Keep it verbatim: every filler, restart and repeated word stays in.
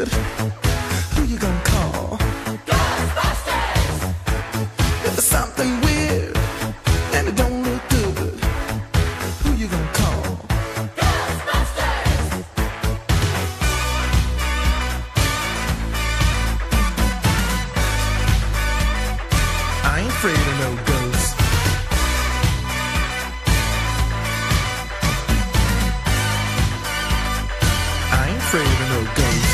good, who you gonna call? Ghostbusters! If there's something weird and it don't look good, who you gonna call? Ghostbusters! I ain't afraid of no ghosts. I ain't afraid of no ghosts.